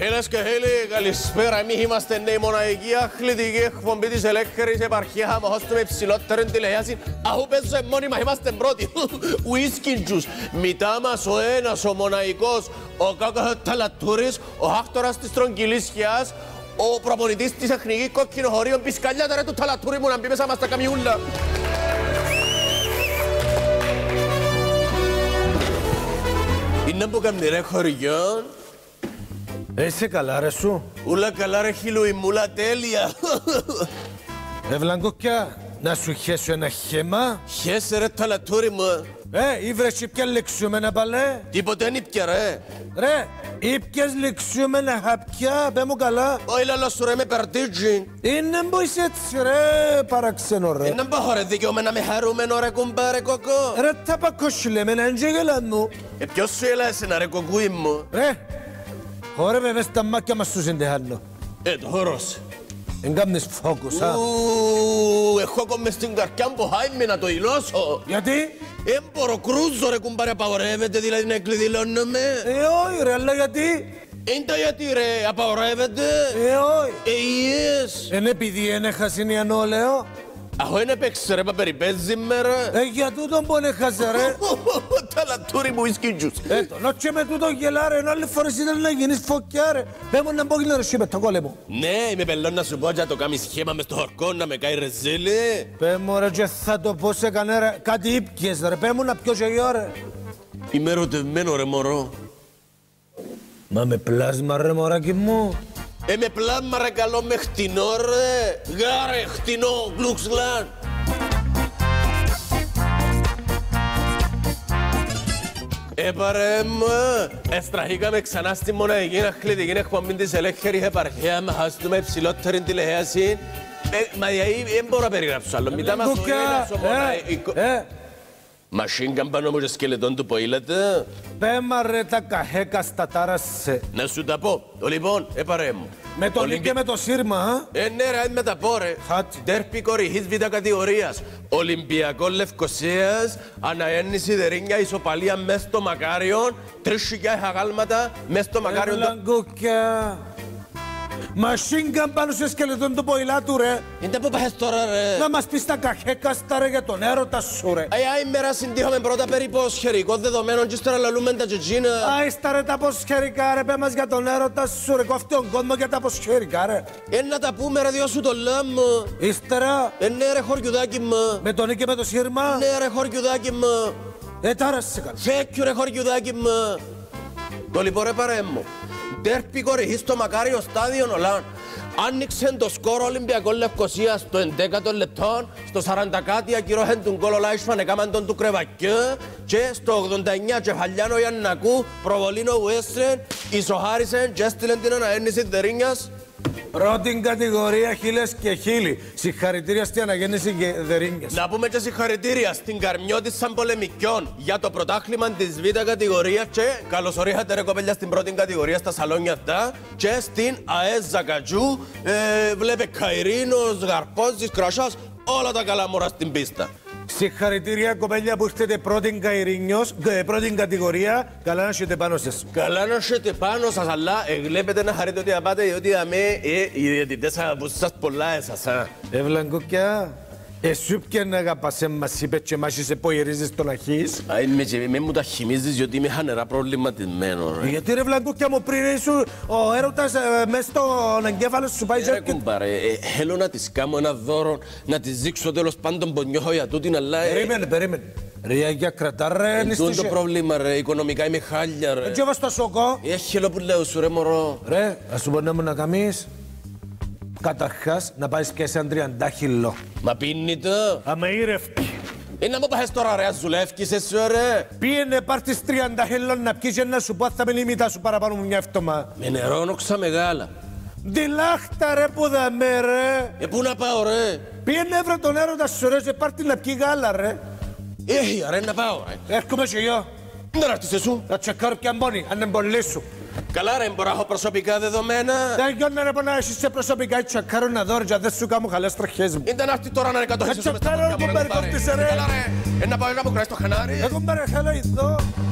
Φίλες και φίλοι, καλησπέρα. Εμείς είμαστε η μοναδική αθλητική εκπομπή της ελεύθερης επαρχίας αμοχώς με υψηλότερη τηλεόραση. Αφού παίζουμε μόνοι είμαστε πρώτοι. Whisky juice. Μητά μας ο ένας, ο μοναδικός, ο Κάκος Ταλατούρης, ο άκτορας της Τρογγυλίσιας, ο προπονητής της Εθνικής Κοκκινοχωρίων. Πισκαλιάτα ρε του Ταλατούρη μου να μπει μέσα μας τα καμιούλα. Είναι που κάνει ρε χωριόν. Είσαι καλά ρε σου. Ούλα καλά ρε χιλουιμούλα τέλεια. Βλαγκούκια, να σου χέσω ένα χέμα. Χέσε ρε Ταλατούρη μου. Ήβρες πια λεξιούμενα παλέ. Τίποτε δεν ήπια ρε. Ρε, ήπιες λεξιούμενα χαπιά, πέ μου καλά. Όχι λαλό σου ρε με περτίτζιν. Είναι μπόεις έτσι ρε, παραξενό ρε. Είναι μπάχω ρε δικαιωμένα με χαρούμενο ρε κουμπάρε κοκό. Ρε τα πακοσιλεμένα, εν και γελάνου. Ποιος σου έλα εσένα ρε κοκκούι μου. Ρε, χόρευε μες τα μάκια μας σου συντεχάνω. Το χώρος. Εν κάμνεις φόκους, α. Έχω κομμες στην καρκιά μου χάιμαι να το ηλώσω. Γιατί? Μπορώ κρούζω ρε κουμπάρε απαγορεύεται δηλαδή να εκκλειδηλώνομαι. Όχι ρε, αλλά γιατί? Είναι τα γιατί ρε, απαγορεύεται. Όχι. Yes. Εν επειδή εν έχασινιανό λέω. Αχω είναι παίξε ρε παπεριπέζι με ρε. Για τούτον που έχασε ρε. Ταλατούρι μου whisky juice. Νότσε με τούτο γελά ρε, άλλη φορές ήταν να γίνεις φωκιά ρε. Πες μου να μπω γελά ρε σιπε το κόλεμο. Ναι, είμαι πελόν να σου πω για το κάνεις σχέμα μες το χορκό να με κάει ρεζίλι. Πες μου ρε και θα το πω σε κανένα, κάτι ήπιες ρε, πες μου να πιω και γιο ρε. Είμαι ερωτευμένο ρε μωρό. Μα με πλάσμα ρε μωράκι μου. Με πλάσμα ρε καλό με χτινό ρε. Γάρε χτινό, γλουξλάν. Παρέμ, εστραχήκαμε ξανά στη μοναδική αθλητική εκπομπή της ελεύθερης επαρχίας με χάσουμε υψηλότερη τηλεόραση. Μα δεν μπορώ να περιγράψω άλλο. Μιλάμε στο ένας ο μοναδικός. Μασίνγκαν πάνω μου και σκελετών του ποήλετε. Πέμα ρε τα καχέκα στα τάρασε. Να σου τα πω. Λοιπόν, παρέμ. Με το λί και με το σύρμα, α. Ναι ρε, με τα πω ρε. Ντέρπι κορυφής β' κατηγορίας. Ολυμπιακό Λευκωσίας, αναέννηση δερίνια ισοπαλία μες στο Μακάριον, 3.000 αγάλματα μες στο Μακάριον. Λαγκούκια. Μασίνγκαν πάνω σε σκελετόν του ποηλάτου ρε. Είναι που πας τώρα ρε. Να μας πεις τα καχέκαστα ρε για τον έρωτα σου ρε. Αι μέρα συντύχαμε πρώτα περί ποσχερικό δεδομένο και ύστερα λαλούμε τα τζετζίνα. Ύστερα ρε τα ποσχερικά ρε, πέ μας για τον έρωτα σου ρε, κόφτει τον κόσμο για τα ποσχερικά ρε. Να τα πούμε ρε δυο σου το λάμ. Ύστερα. Ναι ρε χωριουδάκι μου. Με τον και με το σύρμα. Ναι ρε χωριουδάκι μου. Τάρασε καλά. Φέκιου ρε χωριουδάκι μου. Το λοιπόν ρε παρέμμο. Ντέρπι κορυφής στο Μακάριο στάδιο Ολάν. Άνοιξε το σκόρο Ολυμπιακό Λευκωσίας στο 11ο λεπτό, στο 40 κάτι ακυρώχεν τον κόλο Λάισφαν έκαμαν τον του Κρεβακιό και στο 89 Κεφαλιάνο Ιαννακού προβολήν ο Βουέστρεν ισοχάρισεν και έστειλεν την αναέννηση δερίνιας. Πρώτη κατηγορία χίλιες και χίλι. Συγχαρητήρια στην αναγέννηση δερίνιας. Να πούμε και συγχαρητήρια στην Καρμιώτη σαν πολεμικιών για το πρωτάθλημα της Β' κατηγορίας και καλωσορίσατε ρε κοπέλια στην πρώτη κατηγορία στα σαλόνια αυτά και στην ΑΕΣ Ζακατζού βλέπε Καϊρίνος, Γαρπόζης, Κρασάς, όλα τα καλά μωρά στην πίστα. Συγχαρητήρια κοπέλια που ήρθετε πρώτη κατηγορία. Καλά να έχετε πάνω σας. Καλά να έχετε πάνω σας, αλλά βλέπετε να χαρείτε ότι απάτε, διότι οι διαιτητές θα σας πολλά εσάς. Βλαγκούκια, εσύ ποια να αγαπάσαι μας είπε και μας είσαι ποηρίζεις τον αχής. Με μου τα χυμίζεις διότι είμαι χανερά προβληματισμένο. Γιατί ρε Βλαγκούκια μου πριν ήσου ο έρωτας μες στον εγκέφαλο σου πάει και... κουμπάρε, θέλω να της κάνω ένα δώρο, να της δείξω τέλος πάντων που νιώχω για τούτην, αλλά... Περίμενε. Ρε για κρατά ρε νηστήσε. Είναι το πρόβλημα ρε, οικονομικά είμαι χάλια ρε. Έτσι έβας το σοκό. Έχελο που λέω σου ρε μωρό. Ρε, ας σου μπορούμε να κάνεις. Καταρχάς να πάεις και σε 30 χιλό. Μα πίνει το. Αμα ήρευκη. Να μου πας τώρα ρε, ας δουλεύκεις εσύ ρε. Πήγαινε πάρτης 30 χιλό να πεις και να σου πω θα με λιμίτα σου παραπάνω μου μια εύτομα. Με νερό νόξα μεγάλα. Διλάχτα ρε που δαμε ρε. Πού να πάω ρε. Πήγαινε βρε τον έρωτα σου ρε, σε πάρτι να πιει γάλα ρε. Ρε να πάω ρε. Έρχομαι και εγώ. Δεν έρθεις εσύ. Θα τσεκάρω ποια μπώνει, αν είναι πολύ σου. Καλά ρε, μπορώ να έχω προσωπικά δεδομένα. Δεν γιώνε ρε να έχεις σε προσωπικά τσεκάρω να δω ρε, δεν σου κάνω χαλές τροχές μου. Είναι να έρθει τώρα να εκατοχήσεις με στα μάτια μου ρε. Καλά ρε, να πάω να μου κράσεις το χανάρι. Εγώ μπαρε χαλά εδώ.